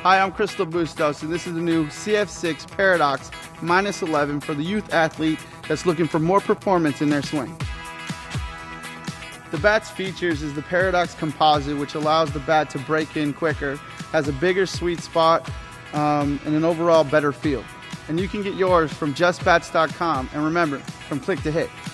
Hi, I'm Crystl Bustos, and this is the new CF6 Paradox -11 for the youth athlete that's looking for more performance in their swing. The bat's features is the Paradox composite, which allows the bat to break in quicker, has a bigger sweet spot, and an overall better feel. And you can get yours from JustBats.com, and remember, from click to hit.